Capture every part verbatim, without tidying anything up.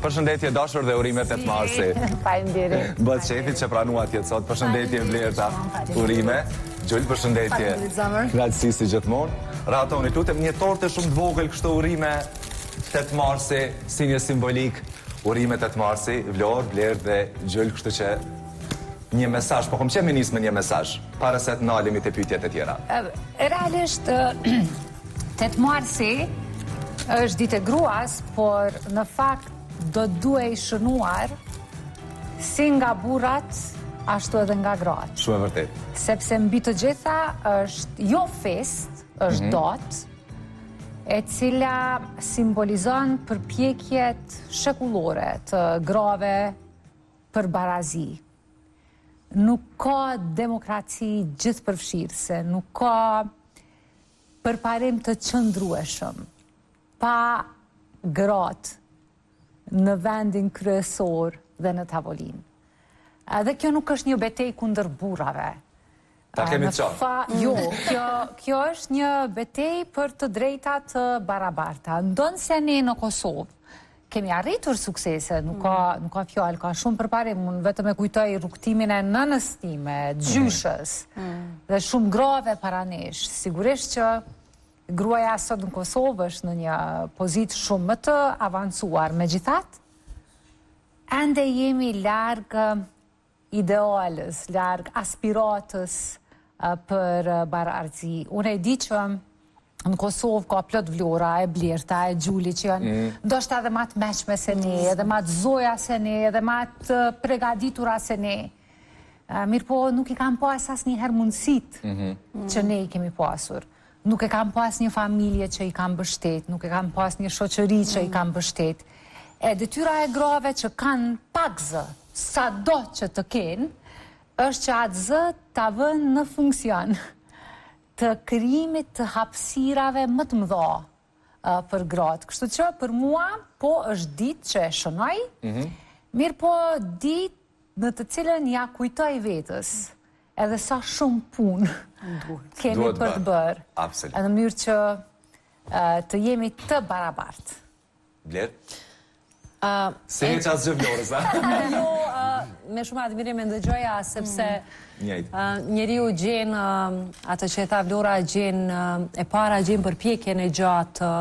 Përshëndetje dashur dhe urime tetë marsi. Faleminderit. Bëhet shefit që pranua tjetë sot. Përshëndetje Vlerta. Urime. Gjull, përshëndetje. Knaqësi si gjithmonë. Ratoni, lutem një torte shumë të vogël kështu urime tetë marsi, si një simbolik. Urime tetë marsi, Vlor, Vler dhe Gjull, kështu që një mesazh, po kom që me nisë me një mesazh, para se të nalimi të pyetjet e tjera. Realisht, tetë marsi është ditë e gruas, por në fakt do duhej shënuar si nga burrat, ashtu edhe nga gratë. Shumë e vërtet. Sepse mbi të gjitha është jo fest, është dot, e cila simbolizon përpjekjet shekullore të grave për barazi. Nuk ka demokraci gjithëpërfshirëse, nuk ka përparim të qëndrueshëm pa gratë në vendin kryesor dhe në tavolinë. Dhe kjo nuk është një betej kundër burrave. Ta kemi të qartë. Jo, kjo, kjo është një betej për të drejtat të barabarta. Ndonë se ne në Kosovë kemi arritur suksese, nuk ka, nuk ka fjallë, ka shumë përparim, unë vetëm e kujtoj rrugtimin e nënës time, gjyshës, dhe shumë grave para nesh. Sigurisht që gruaja sot në Kosovë është në një pozitë shumë më të avancuar. Megjithatë, ende jemi largë idealës, largë aspiratës për barazi. Unë e di që në Kosovë ka plot Vlora, e Blerta, e Gjuli që janë ndoshta edhe ma të meshme se ne, edhe ma të zoja se ne, edhe ma të pregaditura se ne. Mirë po nuk i kam pas as një herë mundësit që ne i kemi pasur. Nuk e kam pas një familje që i kam bështet, nuk e kam pas një shoqëri që i kam bështet. E detyra e grave që kanë pak zë, sa do që të kenë, është që atë zë të vënë në funksion të krijimit të hapësirave më të mëdha për gratë. Kështu që për mua, po është ditë që e shënoj, mirë po ditë në të cilën ja kujtoj vetës, edhe sa shumë punë kemi për të bërë. Absolut. Në mënyrë që të jemi të barabartë. Bler? Se e që asë gjë Vlorës, a? Jo, me shumë admirim e ndëgjoja, sepse njeriu gjenë, atë që e tha Vlora, gjenë, e para gjenë përpjekjen e gjatë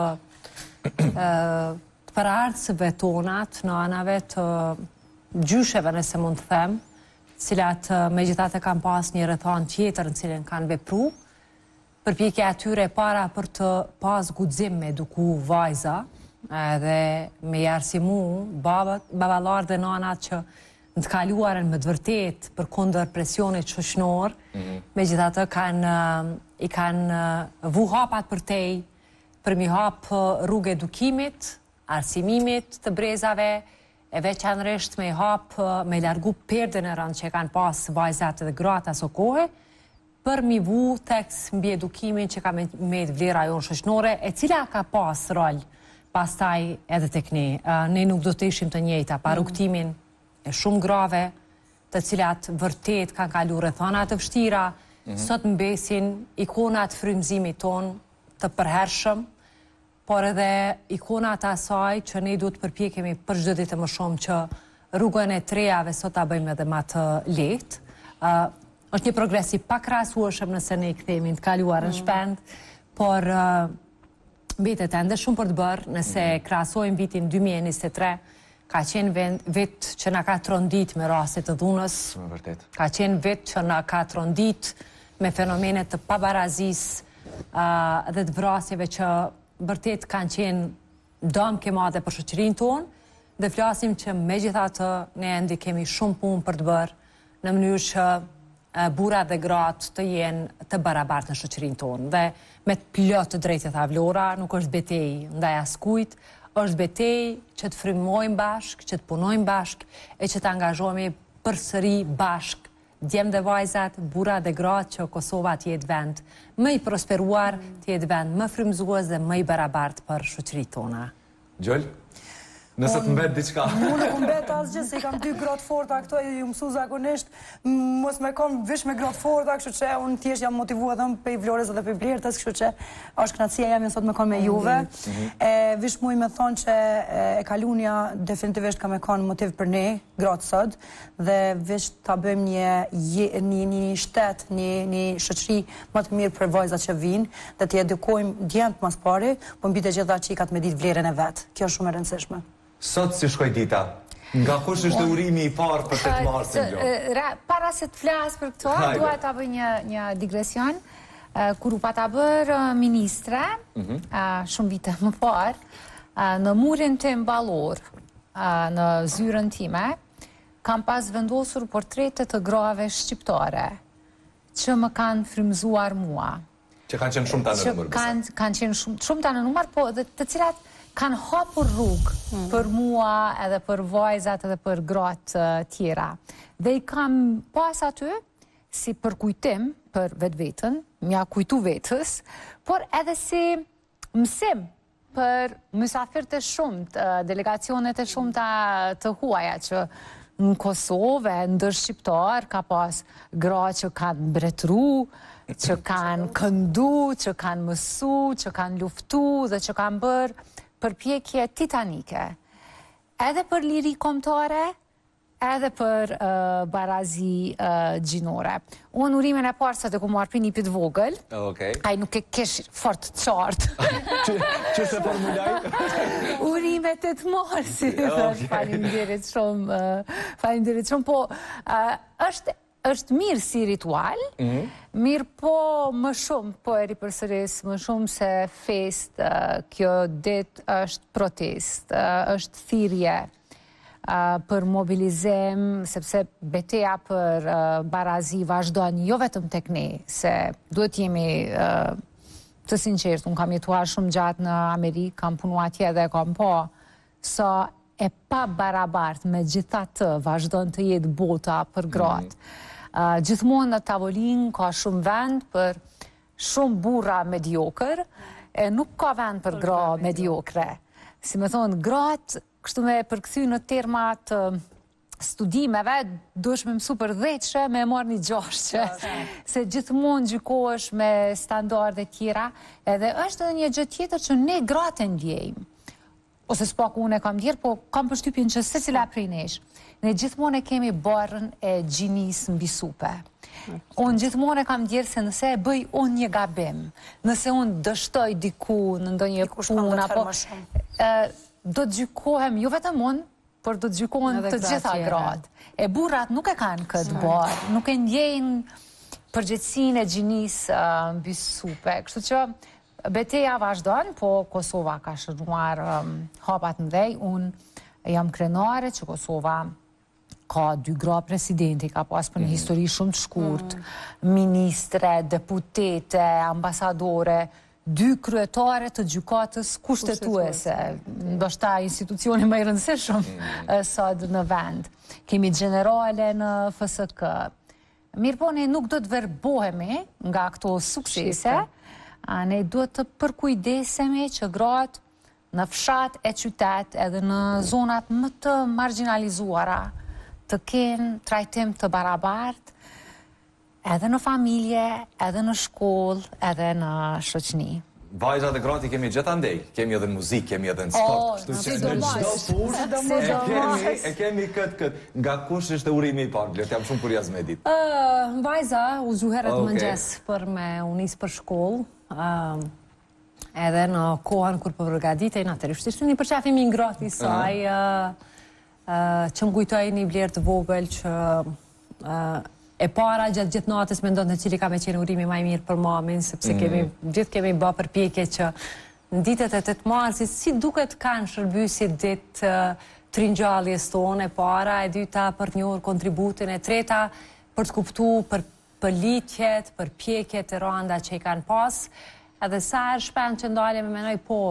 të paraardhësve tonat, në anave të gjysheve, nëse mund të them, cilat me gjithate kanë pas një rrethon tjetër në cilën kanë vepru, përpjekja atyre e para për të pas guxim me eduku vajza, edhe me jarësimu babalar dhe nanat që në të kaluarën me të vërtet për kundër presionit shoqëror, me gjithatë i kanë vu hapat për tej, për mi hapë rrugë edukimit, arsimimit të brezave, e veçanërisht me hapë, me largu perden e rënd që kanë pas vajzat dhe gratë aso kohë, për mi vu tekst mbi edukimin që ka me të vlera jonë shoqërore, e cila ka pas rol pastaj edhe tek ne. Ne nuk do të ishim të njëjta, pa rrugtimin e shumë grave, të cilat vërtet kanë kalu rrethana të vështira, sot mbesin ikonat frymëzimit ton të përhershëm, por edhe ikonat asaj që ne duhet përpjekemi për çdo ditë më shumë që rrugën e trejave sot ta bëjmë edhe më të lehtë. Është një progres i pakrahasueshëm nëse ne i kthehemi të kaluarën shpend, por mbetet ende shumë për të bërë, nëse krahasojmë vitin dy mijë e njëzet e tre, ka qenë vit që na ka trondit me rastet të dhunës, ka qenë vit që na ka trondit me fenomenet të pabarazis dhe të vrasjeve që vërtet kanë qenë dëm ke madhe për shoqërinë tonë, dhe flasim që me gjithatë ne ende kemi shumë punë për të bërë në mënyrë që burrat dhe gratë të jenë të barabartë në shoqërinë tonë. Dhe me të plot të drejtë tha Vlora, nuk është betej ndaj askujt, është betej që të frymojmë bashk, që të punojmë bashk e që të angazhohemi përsëri bashk, djemë dhe vajzat, burrat dhe gratë, që Kosova të jetë vend më i prosperuar, të jetë vend më frymëzues dhe më i barabartë për shoqërinë tona. Gjoll? Nëse të mbet diçka. Unë nuk mbet asgjë, se i kam dy gratë forta këto, ju mësu zakonisht, mos me kon vish me gratë forta, kështu që unë thjesht jam motivuar edhe pe Vlorës edhe pe Blertës, kështu që është kënaqësia jam sot me kon me juve. E vish muj me thonë që e Kalunia definitivisht ka me kon motiv për ne, gratë sot, dhe vish ta bëjmë një një një shtet, një një shoqëri më të mirë për vajzat që vinë, dhe t'i edukojmë djemtë mas pari, po mbi të gjitha qikat me ditë vlerën e vet. Kjo është shumë e rëndësishme. Sot si shkoj dita? Nga kush është urimi i parë për tetë marsin? Para se të flas për këto, dua ta bëj një një digresion. Kur u pata bërë ministre, shumë vite më parë, në murin tim ballor, në zyrën time, kam pas vendosur portrete të grave shqiptare që më kanë frymzuar mua. Që kanë qenë shumë ta në numër. Që kanë qenë shumë ta në numër, po dhe të cilat kanë hapur rrugë për mua edhe për vajzat edhe për gratë tjera. Dhe i kam pas aty si për kujtim për vetë vetën, mja kujtu vetës, por edhe si mësim për mysafirët e shumët, delegacionet e shumëta të huaja që në Kosovë, ndër shqiptar, ka pas gra që kanë mbretëru, që kanë këndu, që kanë mësu, që kanë luftu dhe që kanë bërë përpjekje titanike, edhe për liri kombëtare, edhe për barazi gjinore. Unë urimin e parë sa të ku marrë për një pit vogël, ai nuk e kesh fort qartë. Që se formulaj? Urimet e të marë, si falimderit shumë, falimderit shumë, po është është mirë si ritual, mirë po më shumë, po e ripërsëris, më shumë se fest, kjo dit është protest, është thirrje për mobilizim, sepse betejë për barazi vazhdon jo vetëm tek ne, se duhet jemi të sinqert, unë kam jetuar shumë gjatë në Amerikë, kam punuar atje dhe kam po, sa e pa barabart me gjitha të vazhdon të jetë bota për gratë. Gjithmonë në tavolin ka shumë vend për shumë burra mediokër, e nuk ka vend për gra mediokre. Si me thonë, gratë, kështu me përkthy në termat studimeve, duhesh me mësu për dhjetë, me marrë një gjashtë, se gjithmonë gjykohesh me standarde tjera, edhe është edhe një gjë tjetër që ne gratë ndjejmë. Ose s'pak unë e kam djerë, po kam përshtypjen që se cila prej nesh. Ne gjithmonë e kemi barën e gjinis mbi supe. Unë gjithmonë e kam djerë se nëse e bëj unë një gabim, nëse unë dështoj diku në ndonjë punë, apo do të gjykohem, jo vetëm unë, por do të gjykohen të gjitha gratë. E burrat nuk e kanë këtë barë, nuk e ndjejnë përgjegjësinë e gjinis mbi supe. Kështu që betejë vazhdon, po Kosova ka shënuar hapat mëdhej. Unë jam krenare që Kosova ka dy gra presidenti, ka pas për një histori shumë të shkurt, ministre, deputete, ambasadore, dy kryetare të gjykatës kushtetuese, ndoshta institucioni më i rëndësishëm sot në vend. Kemi generale në F S K. Mirë po, ne nuk do të verbohemi nga këto suksese, ne do të përkujdesemi që gratë në fshat e qytet edhe në zonat më të marginalizuara të kenë trajtim të barabart edhe në familje, edhe në shkollë, edhe në shoqni. Vajzat e gratë i kemi gjithë andej, kemi edhe në muzikë, kemi edhe në sport, kështu që në çdo punë e kemi këtë këtë. Nga kush ishte urimi i parë? Blertë, jam shumë kurioz me ditë. Vajza u zgjuherët mëngjes për me u nis për shkollë. Edhe në kohën kur po përgatitej natyrisht ishte një përqafim i ngrohtë i saj, që më kujtoj një Blerë të vogël që e para gjatë gjithë natës mendon të cili ka me qenë urimi më i mirë për mamin, sepse kemi gjithë kemi bë përpjekje që në ditët e tetë marsit si duket kanë shërby si ditë të ringjalljes tonë, e para, e dyta për të njohur kontributin, e treta për të kuptuar për për litjet, për pjekjet e randa që i kanë pas, edhe sa herë shpend që ndalje me menoj po,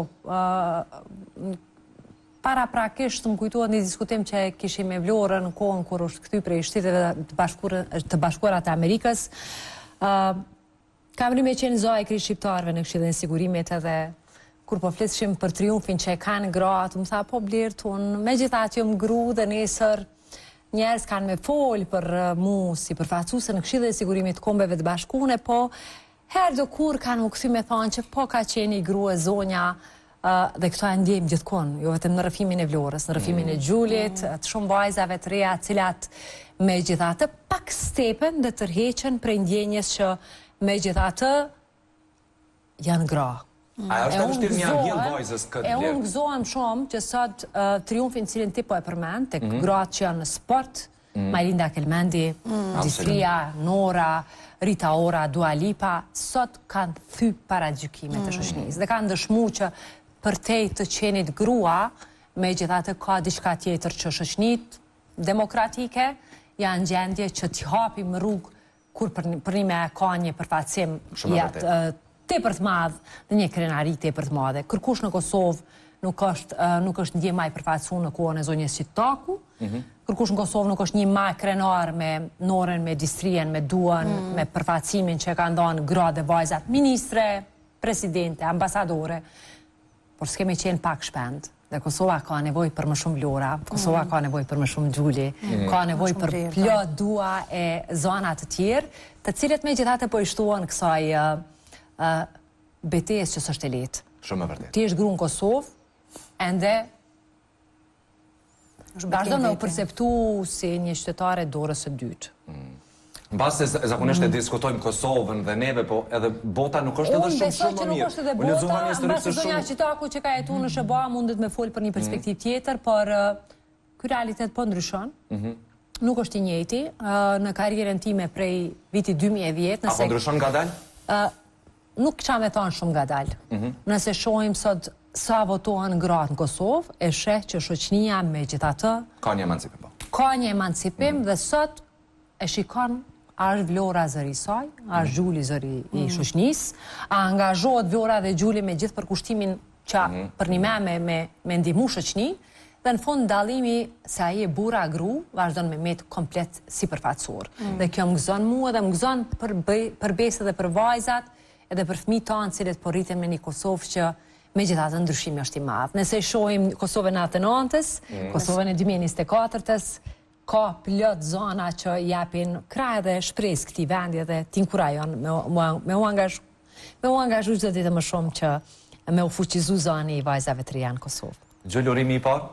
para prakisht më kujtohet një diskutim që kishim me Vlorën në kohën kur është kthy prej Shteteve të Bashkuara të Amerikës. Kam rri me qenë zoa e kri shqiptarëve në Këshillin e Sigurimit edhe kur po flisshim për triumfin që e kanë gratë, më tha, po Blerë tonë, me gjithatë jam gru dhe nesër njerës kanë me folë për mu si përfaqësuese në Këshillin e Sigurimit të Kombeve të Bashkuara, po herë do kur kanë më kthy me thonë që po ka qenë i grua zonja dhe këto e ndjejmë gjithkohë, jo vetëm në rrëfimin e Vlorës, në rrëfimin e Gjulit, të shumë vajzave të reja, cilat me gjithatë pak stepen dhe tërheqen prej ndjenjes që me gjithatë janë gra. A është e vështirë një angjell vajzës këtë E unë gëzohem shumë që sot triumfin cilin ti po e përmend, tek gratë që janë në sport, Majlinda Kelmendi, Gjistria, Nora, Rita Ora, Dua Lipa, sot kanë thy para gjykimet të shoqërisë dhe kanë dëshmu që përtej të qenit grua, me gjithatë ka diçka tjetër që shoqëritë demokratike janë gjendje që t'i hapim rrugë kur për një me ka një përfaqësim tepër të madh dhe një krenari tepër të madhe. Kërkush në Kosovë nuk është nuk është ndje maj përfaqësuar në kohën e zonjës Sitaku. Kërkush në Kosovë nuk është një maj krenar me Norën, me Distrien, me Duan, me përfaqësimin që kanë dhënë gratë dhe vajzat, ministre, presidente, ambasadore. Por s'kemi qenë pak shpend. Dhe Kosova ka nevojë për më shumë Vlora, Kosova ka nevojë për më shumë Gjuli, ka nevojë për plot Dua e zona të tjerë, të cilët megjithatë po i shtuan kësaj betejës që s'është e lehtë. Shumë e vërtetë. Ti je gru në Kosovë, ende vazhdon me u perceptu si një qytetare dorës së dytë. Mbas se zakonisht e diskutojmë Kosovën dhe neve, po edhe bota nuk është edhe shumë shumë më mirë. Unë besoj që nuk është edhe bota, mbas se zonja Qitaku që ka jetuar në S B A mundet me folë për një perspektivë tjetër, por ky realitet po ndryshon. Nuk është i njëjti në karrierën time prej vitit dy mijë e dhjetë. Apo ndryshon ngadalë? Nuk qa me thonë shumë ngadalë. Nëse shohim sot sa votohen gratë në Kosovë, e sheh që shoqënia me gjithatë ka një emancipim. Ka një emancipim dhe sot e shikon a është Vlora zëri i saj, a është Gjuli zëri i shoqënisë, a angazhohet Vlora dhe Gjuli me gjithë përkushtimin që për një me me ndihmu shoqëni, dhe në fund dallimi se ai e burra gru vazhdon me met komplet si përfaqësor. Dhe kjo më gëzon mua dhe më gëzon për besë dhe për vajzat edhe për fëmijët tanë cilët po rriten me një Kosovë që megjithatë ndryshimi është i madh. Nëse e shohim Kosovën e nëntëntës, Kosovën e dy mijë e njëzet e katërtës, ka plot zona që japin krah dhe shpresë këtij vendi dhe t'inkurajon me u angazhu me u angazhu çdo ditë më shumë që me u fuqizu zoni i vajzave të reja në Kosovë. Gjolë, urimi i parë?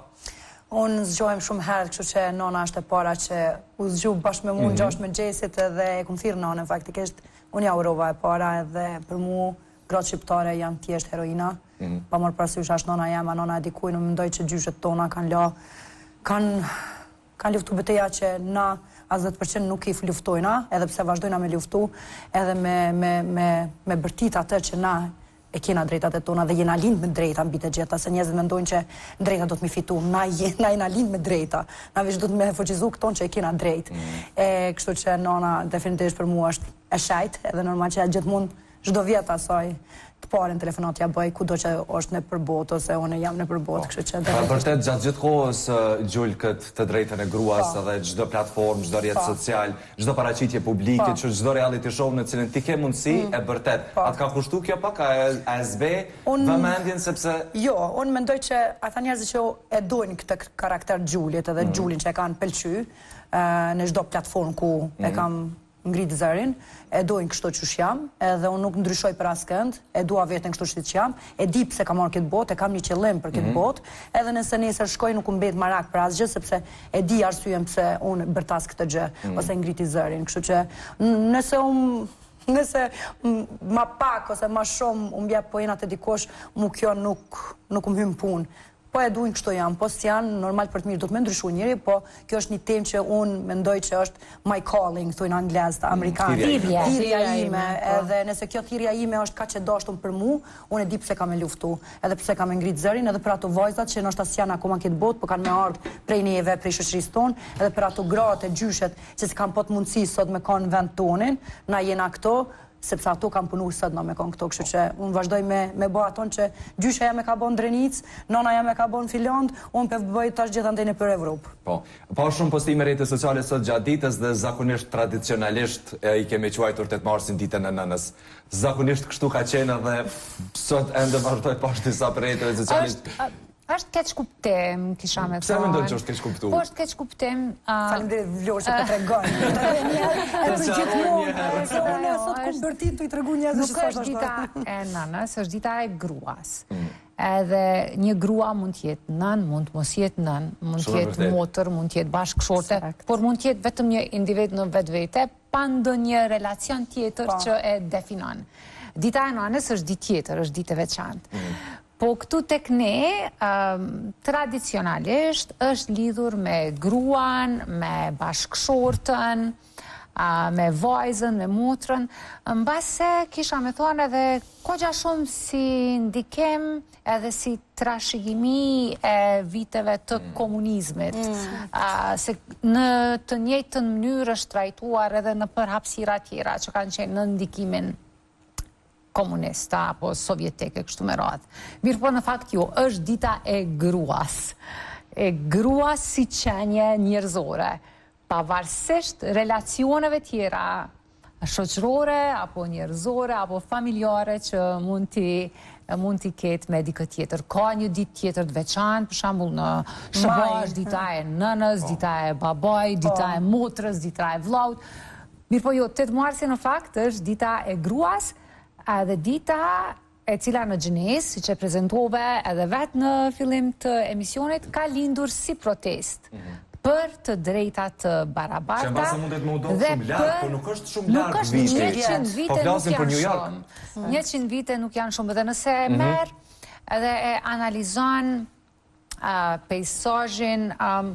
Unë zgjohem shumë herë, kështu që nona është e para që u zgju bashkë me mu në gjashtë me Gjesit dhe e kum thirrë nonën faktikisht. Unë ja urova e para edhe për mu gratë shqiptare janë thjesht heroina. Pa marrë parasysh as nona jam, a nona e dikuj, në mendoj që gjyshet tona kanë la kanë kanë luftu betejë që na as dhjetë përqind nuk i luftojna, edhe pse vazhdojna me luftu, edhe me me me me bërtit atë që na e kena drejtat e tona dhe jena lind me drejta mbi të gjitha, se njerëzit mendojnë që drejta do të mi fitu, na jena jena lind me drejta, na veç do të me fuqizu këton që e kena drejt. E kështu që nona definitivisht për mua është e shajt, edhe normal që gjithmonë çdo vjet asaj të parën telefonat ja bëj kudo që është në përbot ose unë jam në përbot, kështu që Pra vërtet gjatë gjithë kohës Gjul këtë të drejtën e gruas edhe çdo platformë, çdo rrjet social, çdo paraqitje publike, që çdo reality show në cilën ti ke mundësi e vërtet. Atë ka kushtuar kjo pak a e zbe vëmendjen sepse Jo, unë mendoj që ata njerëzit që e dojnë këtë karakter Gjulit edhe Gjulin që e kanë pëlqy në çdo platformë ku e kam ngrit zërin, e dojnë kështu që jam, edhe unë nuk ndryshoj për askënd, e dua veten kështu që jam, e di pse kam marrë këtë botë, e kam një qëllim për këtë botë, edhe nëse nesër shkoj nuk mbet marak për asgjë, sepse e di arsyeën pse unë bërtas këtë gjë, ose ngriti zërin, kështu që nëse unë nëse ma pak ose ma shumë unë bja pojena të dikosh, mu kjo nuk nuk më hymë punë. Po e duin kështu jam, po s'janë, normal për të mirë do të me ndryshu njëri, po kjo është një temë që unë mendoj që është my calling, thujnë anglez, të amerikanë. Thirrja. Thirrja ime, edhe nëse kjo thirrja ime është ka që dashtun për mu, unë e di pse kam e luftu, edhe pse kam e ngrit zërin, edhe për ato vajzat që nështë asjanë akoma këtë botë, po kanë me ardhë prej neve, prej shoqërisë tonë, edhe për ato gratë e gjyshet që si kanë pot mundësi sot me kanë vend tonin, na jena këto, sepse ato kam punu sot në me kon këto, kështu që unë vazhdoj me, me bo aton që gjysha jam e ka bon Drenic, nona jam e ka bon Filand, unë pe bëj tash gjithandej në për Evropë. Po, pa shumë postime rrjete sociale sot gjatë ditës dhe zakonisht tradicionalisht e i kemi quajtur tetë marsin ditën e nënës. Zakonisht kështu ka qenë dhe sot ende vazhdoj pash disa për rrjeteve sociale. Është keq kuptim, kisha me thonë. Pse mendon që është keq kuptim? Po është keq kuptim. Faleminderit Vlorë që të tregon. E të gjithmonë. Se unë sot kom bërtit të i tregu njerëzve që s'është Nuk është dita e nënës, është dita e gruas. Edhe një grua mund të jetë nën, mund të mos jetë nën, mund të jetë motër, mund të jetë bashkëshorte, por mund të jetë vetëm një individ në vetvete, pa ndonjë relacion tjetër që e definon. Dita e nënës është ditë tjetër, është ditë e veçantë. Po këtu tek ne, tradicionalisht, është lidhur me gruan, me bashkëshortën, me vajzën, me motrën, mbase kisha me thonë edhe kogja shumë si ndikim edhe si trashëgimi e viteve të komunizmit. Se në të njëjtën mënyrë është trajtuar edhe në për hapësira tjera që kanë qenë në ndikimin komunista apo sovjetike, kështu me radhë. Mirë po në fakt jo, është dita e gruas. E gruas si qenje njerëzore, pavarësisht relacioneve tjera, shoqërore, apo njerëzore, apo familjare që mund t'i mund t'i ketë me dikë tjetër. Ka një ditë tjetër të veçantë, për shembull në shëbash, dita e nënës, dita e babaj, dita e motrës, dita e vllaut. Mirë po jo, tetë marsi në fakt është dita e gruas, edhe dita e cila në gjënes, si që prezentove edhe vetë në fillim të emisionit, ka lindur si protest për të drejtat të barabarta. Që në base mundet më udonë shumë larkë, por nuk është shumë larkë vite. Nuk është njëqind vite nuk janë shumë. njëqind vite nuk janë shumë. Dhe nëse merë edhe e analizon pejsazhin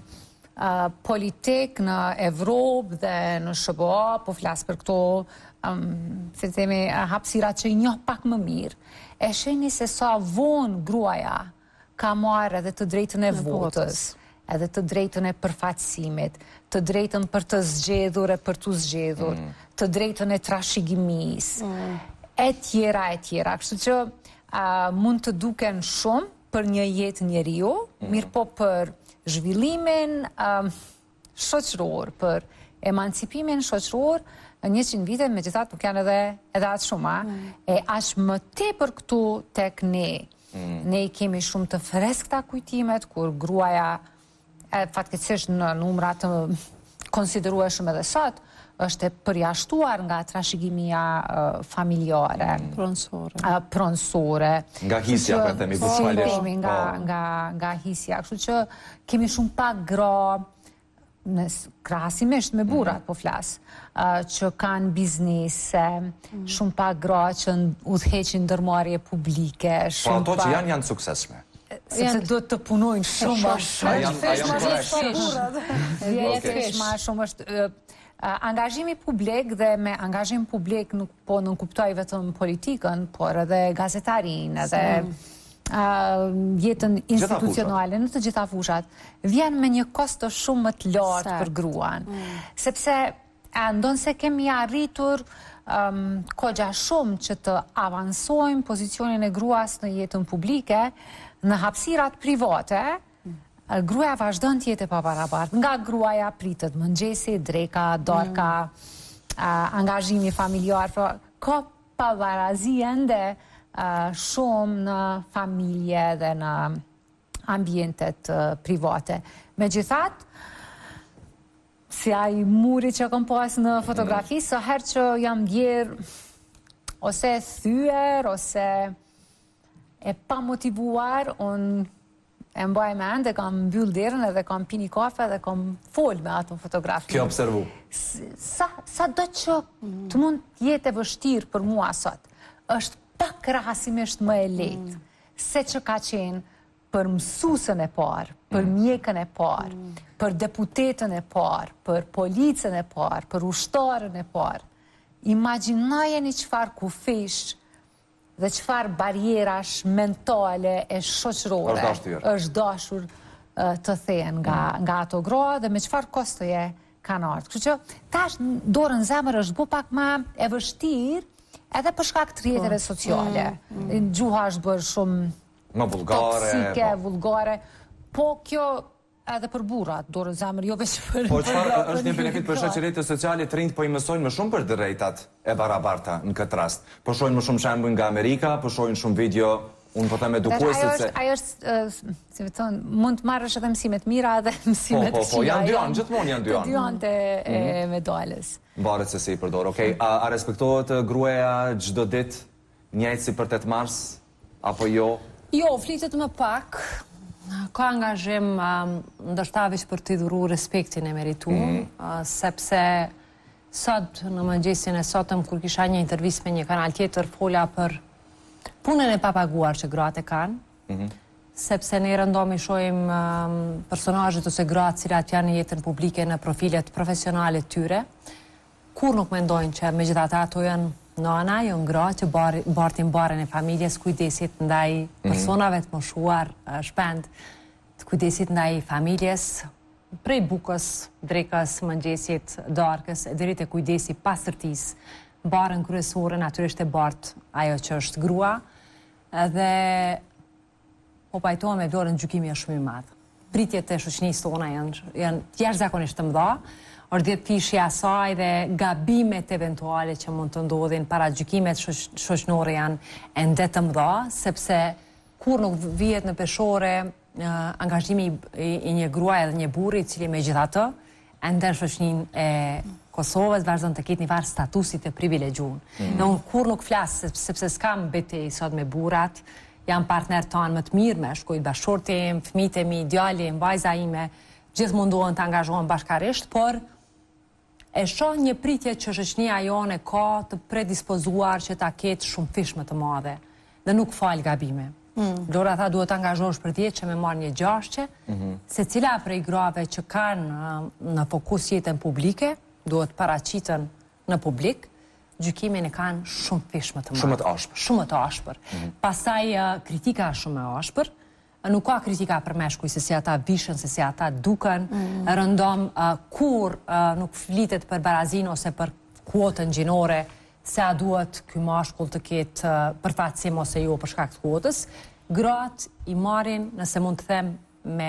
politik në Evropë dhe në S B A, po flasë për këto se të themi hapësirat që i njoh pak më mirë, e sheni se sa vonë gruaja ka marrë edhe të drejtën e votës, edhe të drejtën e përfaqësimit, të drejtën për të zgjedhur e për të zgjedhur, të drejtën e trashëgimisë, e tjera e tjera. Kështu që mund të duken shumë për një jetë njeriu, mirë po për zhvillimin shoqëror, për emancipimin shoqëror, njëqind vite me gjithat nuk janë edhe edhe atë shumë, e ashtë më te për këtu tek ne. Ne i kemi shumë të freskta kujtimet, kur gruaja, fatkeqësisht në numra të konsiderueshëm edhe sot, është e përjashtuar nga trashëgimia familjare. Pronësore. Pronësore. Nga hisja, për themi, bukvalisht. Nga hisja. Kështu që kemi shumë pak gra, krahasimisht me burrat po flas, që kanë biznese, shumë pak gra që udhëheqin ndërmarrje publike, po ato që janë janë suksesshme. Sepse do të punojnë shumë më shumë. A janë më shumë është angazhimi publik, dhe me angazhim publik nuk po nënkuptoj vetëm politikën, por edhe gazetarinë, edhe jetën institucionale në të gjitha fushat, vjen me një kosto shumë më të lartë për gruan. Sepse ndonë se kemi arritur kogja shumë që të avansojmë pozicionin e gruas në jetën publike, në hapësirat private, gruaja vazhdon të jetë e pabarabartë. Nga gruaja pritet mëngjesi, dreka, darka, angazhimi familjar, ka pabarazi ende shumë në familje dhe në ambientet private. Me gjithat, si a i muri që kom pas në fotografi, së herë që jam djerë ose thyer, ose e pa motivuar, unë e mbaj me endë, kam mbyll derën edhe kam pini kafe dhe kam fol me ato fotografi. Kjo observu? Sa do që të mund jetë e vështirë për mua sot, është pak krahasimisht më e lehtë, se që ka qenë për mësusën e parë, për mjekën e parë, për deputetën e parë, për policën e parë, për ushtarën e parë. Imagjinojeni çfarë kufesh dhe çfarë barjerash mentale e shoqërore është dashur të thehen nga ato gra dhe me çfarë kostoje kanë ardhur. Kështu që tash dorën zemër është bu pak më e vështirë Edhe për shkak të rrjeteve sociale. Gjuha është bërë shumë Më vulgare. toksike, vulgare. Po kjo edhe për burrat, dorë zemër, jo veç për... Po çfarë është një benefit për shoqëritë sociale, të rinjt po i mësojnë më shumë për drejtat e barabarta në këtë rast. Po shohin më shumë shembuj nga Amerika, po shohin shumë video, unë po them edukuesit se... Ajo është, si më thonë, mund të marrësh edhe mësimet mira edhe mësimet Po, po, po, janë dy anë, gjithmonë janë dy anë. Të dy anët e medalës. Varet se si i përdor, okej. A respektohet gruaja çdo ditë njëjtë si për tetë mars apo jo? Jo, flitet më pak. Ka angazhim ndoshta veç për t'i dhuru respektin e merituar, sepse sot në mëngjesin e sotëm kur kisha një intervistë me një kanal tjetër fola për punën e papaguar që gratë e kanë, sepse ne rëndomi shohim personazhet ose gratë cilat janë në jetën publike në profilet profesionale të tyre, kur nuk mendojnë që megjithatë ato janë nana, janë gra që bartin barën e familjes, kujdesit ndaj personave të moshuar, shpend, të kujdesit ndaj familjes, prej bukës, drekës, mëngjesit, darkës, deri te kujdesi pastërtis, barën kryesore natyrisht e bart ajo që është grua, dhe po pajtohem me Vlorën, gjykimi është shumë i madh. Pritjet e shoqënisë tona janë janë jashtëzakonisht të mëdha. Ordjet fishi asaj dhe gabimet eventuale që mund të ndodhin, paragjykimet shoqënore janë ende të mëdha, sepse kur nuk vihet në peshore angazhimi i një gruaje dhe një burri, i cili megjithatë ende në shoqëninë e Kosovës vazhdon të ketë një farë statusi të privilegjuar. Dhe unë kur nuk flas sepse s'kam betejë sot me burrat, jam partner tanë më të mirë me shkojt bashkëshorti im, fëmijët e mi, djali im, vajza ime, gjithë mundohen të angazhohen bashkarisht, por e shoh një pritje që shoqënia jone ka të predispozuar që ta ketë shumë fish më të madhe dhe nuk fal gabime. Vlora tha duhet të angazhohesh për tjetë që me marrë një gjashqe, se cila prej grave që kanë në fokus jetën publike, duhet paraqiten në publik, gjykimin e kanë shumë fish më të madhe. Shumë të ashpër. Shumë të ashpër. Pastaj kritika shumë e ashpër. Nuk ka kritika për meshkuj se si ata vishën, se si ata duken, rëndom kur nuk flitet për barazin ose për kuotën gjinore, se a duhet ky mashkull të ketë përfaqësim ose jo për shkak të kuotës. Gratë i marrin, nëse mund të them, me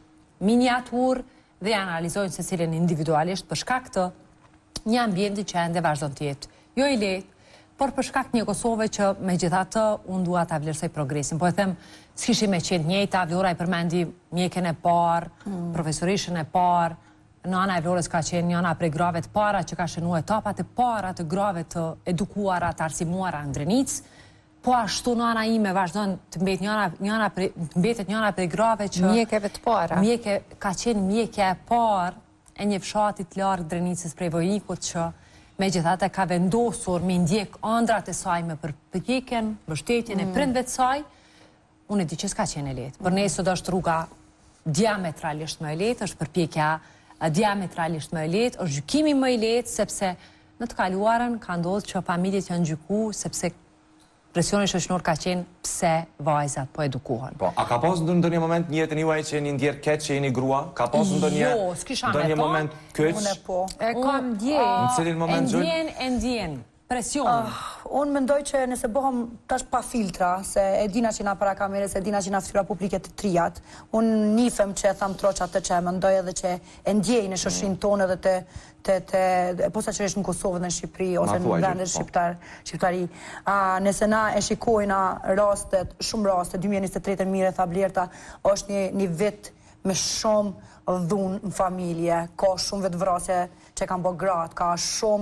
miniatur dhe analizojnë se cilin individualisht për shkak të një ambienti që ende vazhdon të jetë jo i lehtë, por për shkak një Kosove që megjithatë unë dua ta vlerësoj progresin. Po e them, s'kishim me qenë njëjta, Vlora i përmendi mjekën e parë, profesorishën e parë, nana e Vlorës ka qenë njëna prej grave të para që ka shënuar etapat e para të grave të edukuara, të arsimuara në Drenicë, po ashtu nana ime vazhdon të mbetet njëna, njëna prej, të mbetet njëna prej grave që mjekeve të para. Mjeke ka qenë mjekja e parë e një fshati të larg Drenicës prej Vojnikut që megjithatë ka vendosur me ndjek ëndrat e saj me përpjekjen, mbështetjen e prindve të saj, unë e di që s'ka qenë e lehtë. Për ne sot është rruga diametralisht më e lehtë, është përpjekja diametralisht më e lehtë, është gjykimi më i lehtë, sepse në të kaluarën ka ndodhur që familjet janë gjykuar sepse presioni shoqëror ka qenë pse vajzat po edukohen. Po, a ka pas ndonjë moment në jetën juaj që jeni ndjer keq që jeni grua? Ka pas ndonjë Jo, s'kisha me ndonjë to. moment keq? Unë po. E kam dje. Në cilin E moment gjë? ndjen, e ndjen, presion. Unë mendoj që nëse bëhem tash pa filtra, se e dina që na para kamerës, e dina që na fytyra publike të trijat, unë nifem që e tham troqat të që e mendoj edhe që e ndjej në shoqërinë tonë edhe të të të posaçërisht në Kosovë dhe në Shqipëri ose në vendet shqiptar shqiptari. Nëse na e shikojna rastet, shumë raste, dy mijë e njëzet e tre mire tha Blerta, është një një vit me shumë dhunë në familje, ka shumë vetvrasje që kanë bërë gratë, ka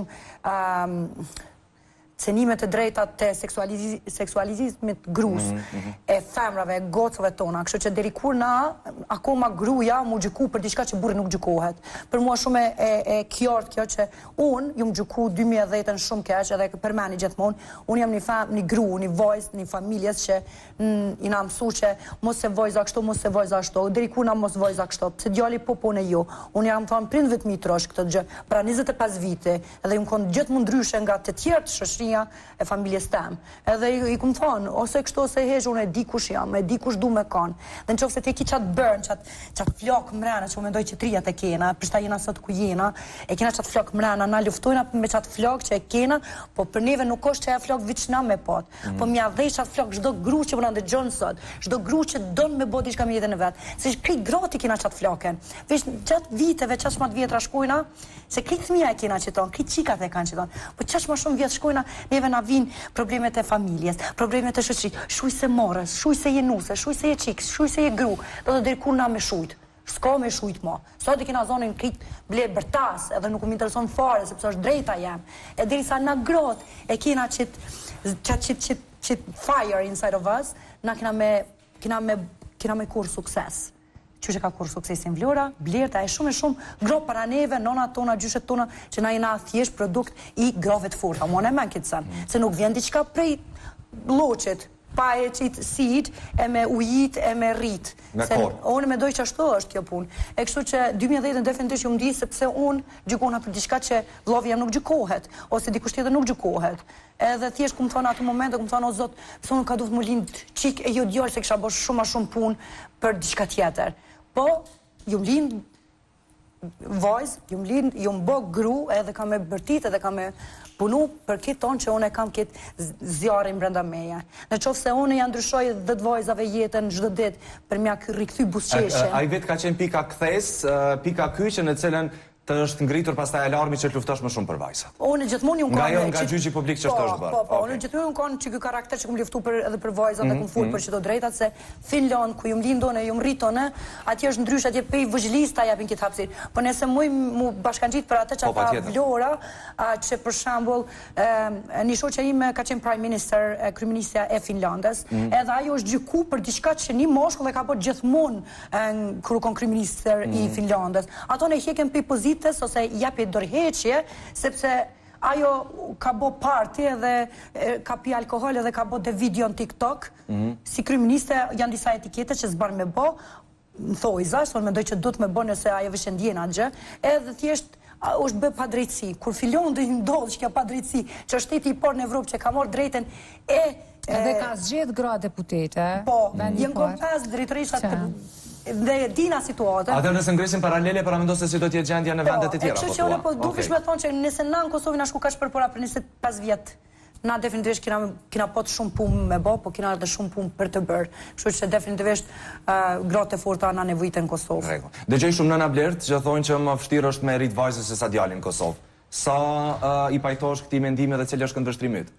shumë cenimet e drejtat të seksualizimit grus, e femrave, e gocëve tona, kështu që deri kur na, akoma gruja mu gjyku për diçka që burri nuk gjykohet. Për mua shumë e qartë kjo që unë ju më gjyku dy mijë e dhjetë shumë keq, edhe përmeni gjithmonë, unë jam një fem, një gru, një vajzë, një familjes që i na mësu që mos se vajza kështu, mos se vajza kështu, deri kur na mos vajza kështu, pse djali po po ne jo. Unë jam thonë prindëve të mi trosh këtë gjë, pra njëzet e pesë vite, edhe ju më konë gjithë më ndryshe nga të tjerë të shoqëri dashuria e familjes tem. Edhe i, i kum thonë, ose kështu ose hesh, unë e di kush jam, e di kush du me kanë. Dhe në qofë se ti ki qatë bërn, qatë, qatë flok mrena, që u mendoj që trijat e kena, përshta jena sot ku jena, e kena qatë flok mrena, na luftojna me qatë flok që e kena, po për neve nuk është që e flok viçna me pot. Mm. Po mja dhej qatë flok çdo gru që më ndëgjon sot, çdo gru që don me bë diçka me jetën e vet. Se krejt grati kena qatë floken. Veç gjatë viteve, çaq më të vjetra shkojna, se krejt fëmija e kena qëton, krejt qikat e kanë qëton. Po çaq më shumë vjet shkojna, neve na vijnë problemet e familjes, problemet e shoqërisë, shuj se morës, shuj se je nuse, shuj se je qiks, shuj se je gru, do të deri kur na me shujt. S'ka me shujt mo. Sot i kena zonin krit ble bërtas, edhe nuk më intereson fare, sepse është drejta jam. E derisa na grot e kena qit qit qit qit qit fire inside of us, na kena me kena me kena me kur sukses. Qysh e ka kur suksesin Vlora, Blerta e shumë e shumë gro para neve, nona tona, gjyshet tona, që na jena thjesht produkt i grove të forta. Mo ne men këtë sen, se nuk vjen diçka prej loqet, pa e qitë seed, e me ujit, e me rrit. Se unë me doj që ashtu është kjo punë. E kështu që dy mijë e dhjetë definitivt ju më di, sepse unë gjykona për diçka që vllovi jam nuk gjykohet, ose dikush tjetër nuk gjykohet. Edhe thjesht ku më thonë atë moment, ku më thonë o zot, pse unë ka duhet më lind qik e jo djalë se kisha bërë shumë a shumë punë për diçka tjetër. Po, ju më lind vajzë, ju më lind, ju më bë gru, edhe kam me bërtit, edhe kam me punu për këtë tonë që unë e kam këtë zjarin brenda meja. Në qofë se unë janë ndryshoj dhe të vajzave jetën çdo ditë për mja rikëthy busqeshen. A i vetë ka qenë pika kthes, pika kyqe në cilën të është ngritur pastaj alarmi që të luftosh më shumë për vajzat. Unë gjithmonë unë Nga jo nga gjyqi publik që është është bërë. Po, po, unë gjithmonë unë kanë që ky karakter që kum luftu për edhe për vajzat dhe kum fol për çdo drejtat se Finland ku jum lindon e jum rriton, atje është ndryshe, atje pej vëzhgilista japin këtë hapësirë. Po nëse muj mu bashkangjit për atë që ka Vlora, që për shembull një shoqja ime ka qenë prime minister, kryeministja e Finlandës, edhe ajo është gjyku për diçka që një moshkull e ka bërë gjithmonë kur u kon kryeminister i Finlandës. Ato ne heqen pe pozitë ose japi dorëheqje, sepse ajo ka bo parti edhe ka pi alkohol edhe ka bo dhe video në TikTok, si kryeministe janë disa etikete që s'bar me bo, më thoi zash, thonë mendoj që du të me bo nëse ajo vishë ndjena gjë, edhe thjesht është bë pa drejtësi, kur fillon dhe ndodhë që ka pa drejtësi, që është shteti i parë në Evropë që ka morë drejten e... Edhe ka zgjedh gra deputete. Po, jenë kom pas drejtërishat dhe dina situatën. Atër nëse ngresim paralele, para mendo se si do t'jetë gjendja në vendet e tjera. Po, e kështë që unë po dukesh me thonë që nëse na në Kosovë na shku ka shpërpora për njëzet e pesë vjetë, na definitivisht kina pot shumë punë me bo, po kina edhe shumë punë për të bërë. Kështu që definitivisht gratë e forta na nevojite në Kosovë. Dëgjoj shumë nëna Blert që thonë që më vështirë është me rrit vajzën se sa djalin në Kosovë. Sa i pajtosh këtij mendimi dhe cili është këndvështrimit?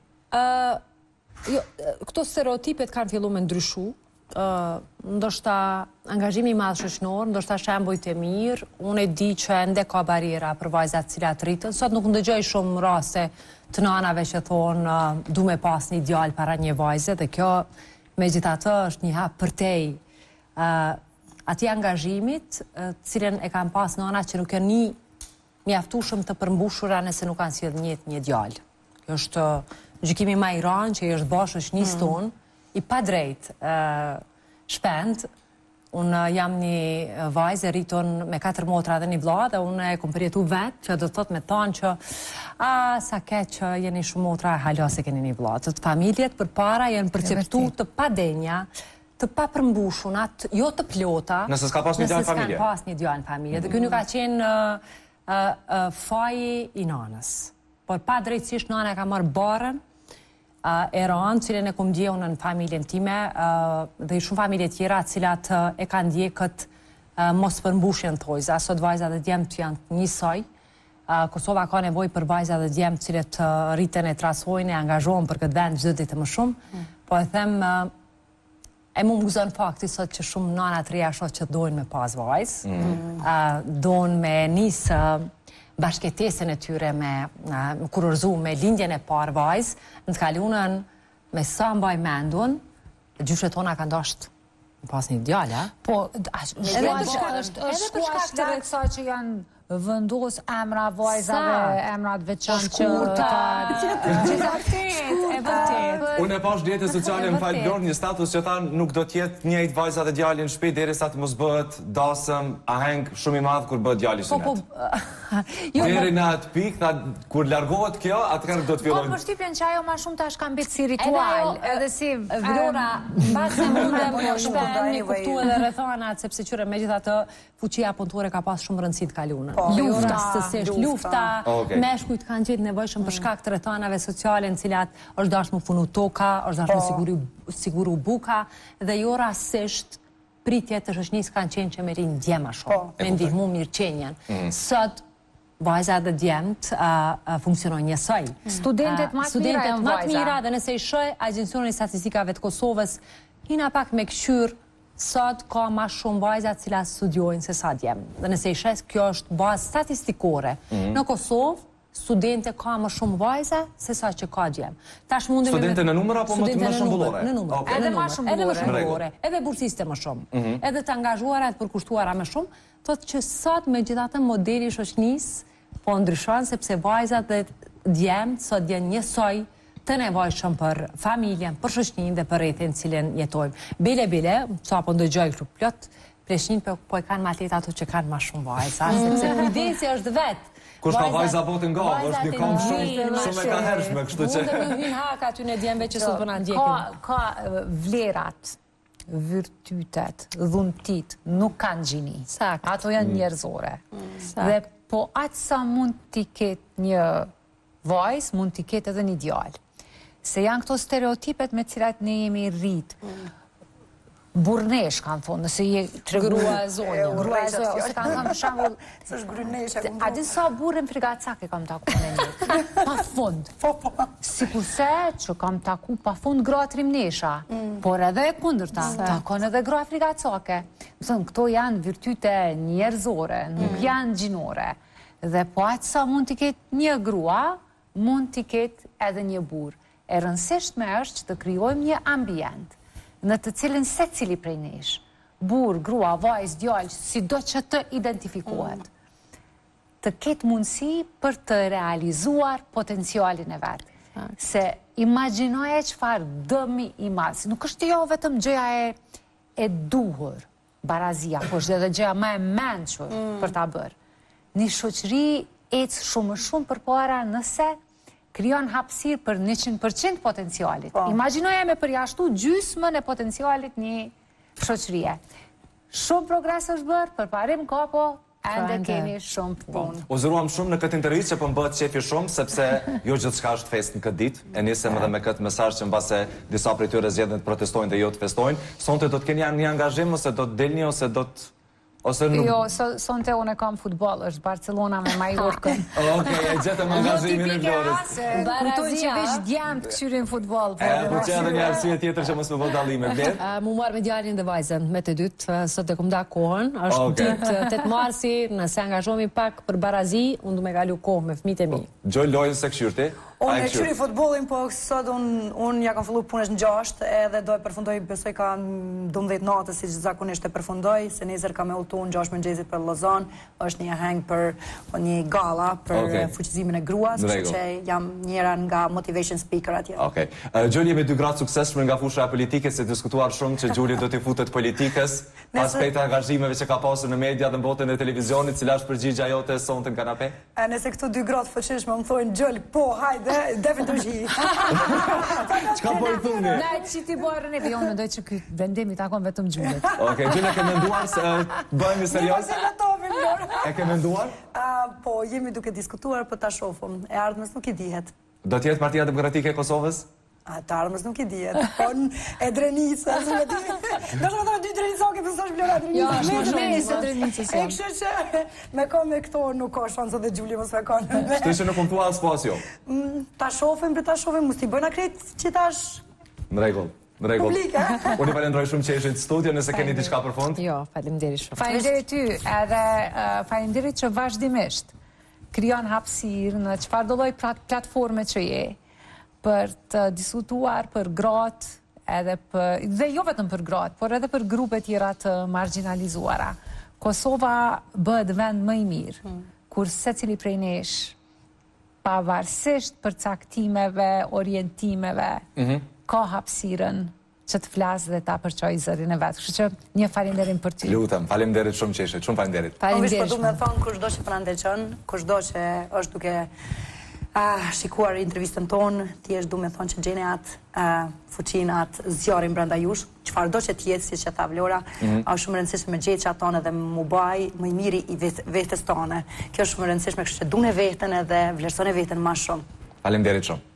Këto stereotipet kanë fillu me ndryshu. Ndoshta angazhimi i madh shoqëror, ndoshta shembujt e mirë, unë e di që ende ka bariera për vajzat cilat rritën. Sot nuk ndëgjoj shumë raste të nanave që thonë du me pas një djalë para një vajze, dhe kjo megjithatë është një hap përtej atij angazhimit, cilën e kanë pas nanat që nuk janë një mjaftueshëm të përmbushura nëse nuk kanë sjellë një një djalë. Kjo është gjykimi më i rëndë që është bosh është një ston i pa drejt shpend. Unë jam një vajzë e rriton me katër motra dhe një vlla, dhe unë e kom përjetu vetë, që do të thot me thonë që a, sa ke që jeni shumë motra, hala se keni një vlla. Të familjet për para janë përceptu të padenja, të pa përmbushunat, jo të plota, nëse s'ka pas një djalë në familje. Nëse s'ka pas një djalë në familje. Dhe kjo nuk ka qenë faji i nanës. Por pa drejtësisht nana ka marrë barën e rëndë, cilën e kom ndje unë në familjen time, dhe i shumë familje tjera cilat e ka ndje këtë mos përmbushjen të vajza. Sot vajza dhe djemt janë njësoj. Kosova ka nevojë për vajza dhe djemt cilët rriten e trasojnë, e angazhohen për këtë vend çdo ditë më shumë. Po e them, e mu muzon fakti sot që shumë nana të reja shoh që dojnë me pas vajzë, dojnë me nisë bashkëtesën e tyre me kurorzu me lindjen e parë vajzë, në të kalunën me sa mbaj mendun, gjyshet tona kanë dashtë pas një djalë, po, edhe për shkak të kësaj që janë vendos emra vajzave, emrat veçantë që të E vërtet. Unë e pash rrjetet sociale më falë Blor një status që tha nuk do t'jetë njëjtë vajza dhe djali në shtëpi derisa të mos bëhet dasëm, aheng shumë i madh kur bëhet djali Po, po, sunet. Deri në atë pikë, tha kur largohet kjo, atëherë do të Po, fillojnë. përshtypjen që ajo ma shumë tash ka mbet si ritual, edhe si... Vlora, mbase mundem po shpem një kuptu edhe rrethanat, sepse qyre me gjitha të fuqia punëtore ka pas shumë rëndësi të kalunën. Lufta, rastësisht, lufta, meshkujt kanë gjithë nevojshëm për shkak të rrethanave sociale në cilat është dashur më punu toka, është dashur më siguru buka, dhe jo rastësisht pritjet të shoqënisë kanë qenë që me rinë djema shumë, me ndihmu mirëqenjen. Sot vajza dhe djemt funksionojnë njësoj. Studentet ma të mira e të vajza. Mira, dhe nëse i shoj Agjencionin e Statistikave të Kosovës, hina pak me këshyr, sot ka ma shumë vajza cilat studiojnë se sa djem. Dhe nëse i shes, kjo është bazë statistikore. Në Kosovë, studente ka më shumë vajza se sa që ka djem. Studente në numër apo më të shëmbullore? Në numër. Edhe ma shëmbullore. Edhe bursiste më shumë. Edhe të angazhuara të përkushtuara më shumë. Thotë që sot me gjithatë modeli shoqënisë po ndryshon sepse vajzat dhe djemt sot janë njësoj të nevojshëm për familjen, për shoqëninë dhe për rrethin cilën jetojmë. Bile bile, sa po ndëgjoj kështu plot, Prishtinë po e kanë matet ato që kanë më shumë vajza, sepse kujdesi është vetë. Kush ka vajza botë nga, është një kam shumë shumë e ka hershme, kështu që... Mundë në hynë haka aty në djembe që sot përna ndjekim. Ka vlerat, virtytet, dhuntit, nuk kanë gjini. Ato janë njerëzore. Dhe po atë sa mund t'i ketë një vajzë, mund t'i ketë edhe një djallë. Se janë këto stereotipet me cilat ne jemi rritë. Burnesh, kanë thonë, nëse je të grua e zonja. Grua e zonja, ose kanë thonë shambull... Së është grynesh e A di sa burën frigacake kam taku në një? Pa fund. Si kurse që kam taku pa fund gra trimnesha, por edhe e kundërta, takon edhe gra frigacake. Më thënë, këto janë virtyte njerëzore, nuk janë gjinore. Dhe po atë sa mund t'i ketë një grua, mund t'i ketë edhe një burë. E rëndësishtme është që të krijojmë një ambient në të cilin se cili prej nesh, burë, grua, vajzë, djallë, si do që të identifikohet, të ketë mundësi për të realizuar potencialin e vetë. Se imaginoje qëfar dëmi i madhë, nuk është jo vetëm gjëja e duhur, barazia, po është edhe gjëja ma e menqër për ta bërë. Një shoqëri ecë shumë shumë për para nëse krijon hapësirë për njëqind përqind potencialit. Imagjinoja me përjashtu gjysmën e potencialit një shoqërie. Shumë progres është bërë, përparim ka po, ende kemi shumë punë. U zëruam shumë në këtë intervjistë që po më bëhet qefi shumë, sepse jo gjithçka është fest në këtë ditë. E nisem edhe me këtë mesazh që mbase disa prej tyre zgjedhin të protestojnë dhe jo të festojnë. Sonte do të keni një angazhim ose do të delni ose do të Jo, sonte unë e kam futbol, është Barcelona me Majorkën. Oke, e gjetëm angazhimin e Vlorës. Kujtoj që veç djemë të këshyrin futbol. E, po që edhe një arsye tjetër që mos me bëj dallime, Vler? Mu marrë me djalin dhe vajzën, me të dytë, sot e kum da kohën, është ditë tetë marsi, nëse angazhomi pak për barazi, unë du me kalu kohë me fëmijët e mi. Gjoj lojën se këshyrti? Unë e qyri futbolin, po sot unë ja kam fillu punës në gjashtë, edhe do e përfundoj, besoj ka dëmbëdhjetë natë, si që zakonisht e përfundoj, se nesër ka me utu në gjashtë mëngjesit për Lozan, është një heng për një gala për fuqizimin e gruas, kështu që jam njëra nga motivation speaker atje. Okej. Gjoli jemi dy gratë suksesshme nga fusha e politikës, se diskutuar shumë që Gjoli do t'i futet politikës, pas pejtë angazhimeve që ka pasur në media dhe në botën e televizionit, cila është përgjigja jote sonte në kanape? Nëse këtu dy gratë fuqishme më thonë Gjoli, po, hajde, devin të gji. Qka po i thuni? Ne, që ti bërë ne, jo, mendoj që këtë vendimi takon vetëm Gjulit. Oke, Gjuli, e ke menduar se bëjmë serios? E ke menduar? Po, jemi duke diskutuar për ta shofëm. E ardhmës nuk i dihet. Do t'jetë Partia Demokratike e Kosovës? Të ardhmës nuk i dihet. Po, e drenicës. Do shë më thërë dy drenicëoke, për së është blera drenicës. Jo, është më shumë se drenicës jam. E kështë që me ka me këto nuk ka shansë dhe Gjuli mos me ka në me. Shtu që nuk më thua spasio? Ta shofëm, për ta shofëm, mos t'i bëjna krejt që tash... Në regull. Në regull. Publika. Unë i falendroj shumë që ishit studio, nëse keni diçka për fund. Jo, faleminderit shumë. Faleminderit ty, edhe faleminderit që vazhdimisht krijon hapësirë në çfarëdo lloj platforme që je për të diskutuar për gratë, edhe për, dhe jo vetëm për gratë, por edhe për grupe tjera të marginalizuara. Kosova bëhet vend më i mirë, kur secili prej nesh pavarësisht për caktimeve, orientimeve, ka hapësirën që të flasë dhe ta përqoj zërin e vetë. Kështu që një falenderim për ty. Lutem, falenderit shumë qeshe, shumë falenderit. Falenderit shumë. Unë thonë, kushdo që përna ndeqën, kushdo që është duke shikuar intervistën tonë, ti është du me thonë që gjeni atë fuqin, atë zjarin brenda jush, qëfar do që tjetë, si që ta Vlora, a shumë rëndësishme me gjetë që atone dhe mu baj më i miri i vetës tone. Kjo është shumë rëndësishme, kështë që du në vetën edhe vlerësone vetën ma shumë. Falenderit shumë.